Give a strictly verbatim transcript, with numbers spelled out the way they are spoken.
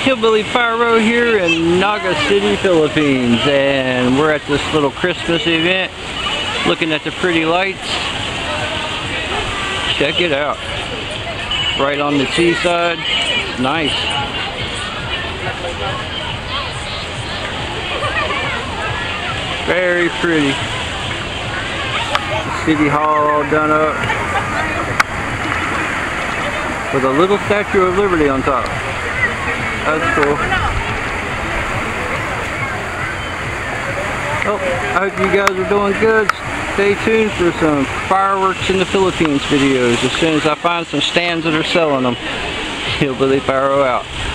Hillbilly Pyro here in Naga City, Philippines, and we're at this little Christmas event looking at the pretty lights. Check it out. Right on the seaside. Nice. Very pretty. The City Hall all done up with a little Statue of Liberty on top. That's cool. Oh, I hope you guys are doing good. Stay tuned for some fireworks in the Philippines videos as soon as I find some stands that are selling them. Hillbilly Pyro out.